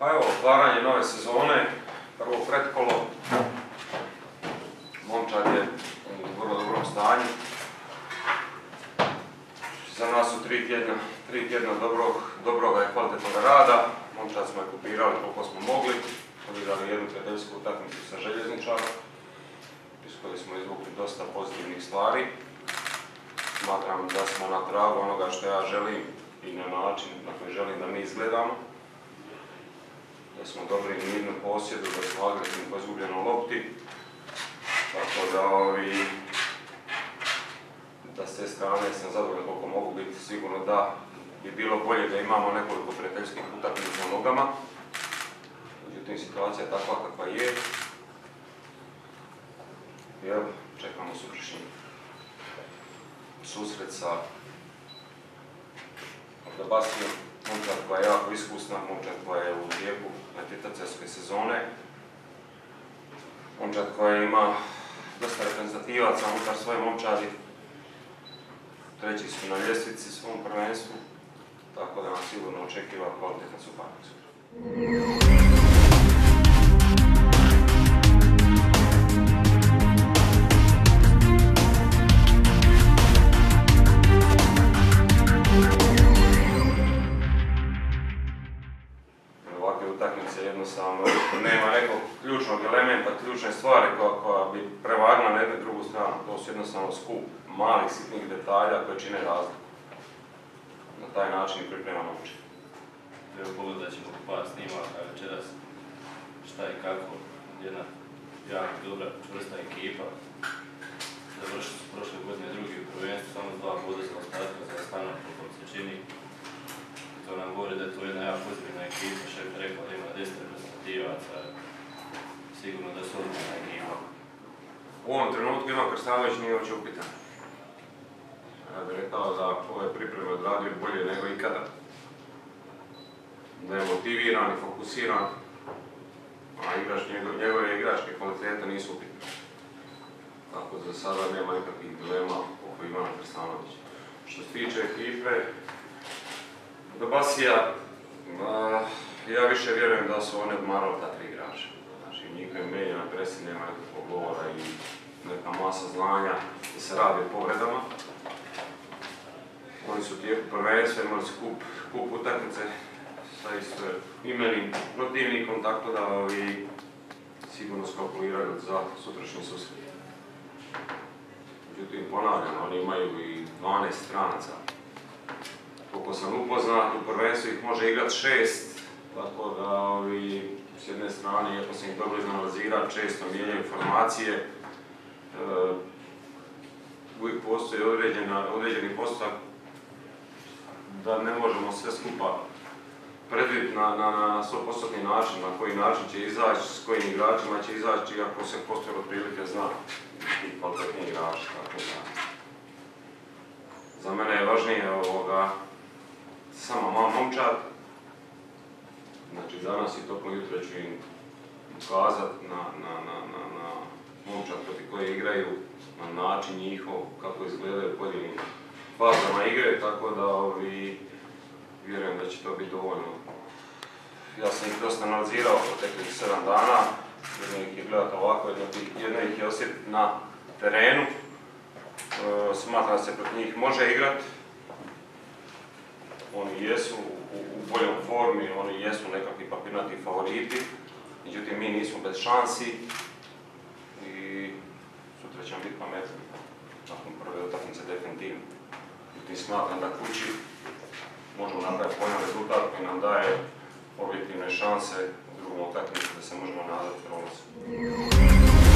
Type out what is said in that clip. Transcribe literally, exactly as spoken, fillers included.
Pa evo, otvaranje nove sezone, prvo pretkolo. Momčad je u vrlo dobrom stanju. Za nas su tri tjedna, tri tjedna dobrog, dobroga i kvalitetnog rada. Momčad smo ekipirali koliko smo mogli. Odigrali jednu prijateljsku utakmicu sa Željezničarom, iz koje smo izvukli dosta pozitivnih stvari. Smatram da smo na tragu onoga što ja želim i na način na koji želim da mi izgledamo. Da smo dobri i mirni u posjedu, da smo agresivni po izgubljenoj lopti. Tako da ovi, da s te strane sam zadovoljan koliko mogu biti, sigurno da bi bilo bolje da imamo nekoliko prijateljskih utakmica na nogama. Međutim, situacija je takva kakva je. I evo, čekamo sutrašnji susret sa Basijom, momčad koja je jako iskusna, momčad koja je u tijeku natjecateljske sezone, momčad koja ima dosta reprezentativaca unutar svoje momčadi, treći su na ljestvici svom prvenstvu, tako da nas sigurno očekiva kvalitetan suparnik sutra. Jednostavno, nema nekog ključnog elementa, ključne stvari koja, koja bi prevagnula na jednu i drugu stranu. To su jednostavno skup malih, sitnih detalja koje čine razliku. Na taj način i pripremamo uči. Evo pogledat ćemo par snimaka večeras, šta i kako. Jedna jako dobra, čvrsta ekipa. Završili su prošle godine drugi u prvenstvu, samo dva boda za ostatka za Stana, kako se čini. To nam govori da je to jedna jako ozbiljna ekipa, šef rekao da ima deset reprezentativaca, sigurno da su ozbiljna ekipa. U ovom trenutku Ivan Krstanović nije uopće upitan. Ja bih rekao da ove pripreme odradio bolje nego ikada. Da je motiviran i fokusiran, a igrač, njegove, njegove igračke kvalitete nisu upitne. Tako da za sada nema nikakvih dilema oko Ivana Krstanovića. Što se tiče ekipe, do Basija, ja više vjerujem da su one odmarali ta tri igrača. Znači, njihove medijana presi nema nekakvog govora i neka masa znanja da se radi o povredama. Oni su tijeku prvenstva imali skup, kup utakmice sa isto imenim protivnikom, tako da ovi sigurno skalkuliraju za sutrašnji susret. Međutim, ponavljam, oni imaju i dvanaest stranaca. Koliko sam upoznat, u prvenstvu ih može igrati šest, tako da ovi, s jedne strane, iako sam ih dobro izanalizirat, često mijenjaju formacije. E, uvijek postoji određeni postotak da ne možemo sve skupa predvidjeti na, na, na sto posto način, na koji način će izaći, s kojim igračima će izaći, iako se postoji otprilike zna i kvalitetni igrači. Tako da, za mene je važnije ovoga, sama moja momčad. Znači, danas i tokom jutra ću im ukazat na, na, na, na, na momčad protiv koje igraju, na način njihov, kako izgledaju pojedinim fazama igre, tako da ovi, vjerujem da će to biti dovoljno. Ja sam ih dosta analizirao proteklih sedam dana, jedno ih je gledati ovako, jedno ih je osjetiti na terenu. E, smatram da se protiv njih može igrati. Oni jesu u, u boljom formi, oni jesu nekakvi papirnati favoriti, međutim mi nismo bez šansi i sutra ćemo biti pametni nakon prve utakmice definitivno. Međutim, smatram da kući možemo napraviti povoljan rezultat koji nam daje objektivne šanse u drugom utakmicu da se možemo nadati prolazu.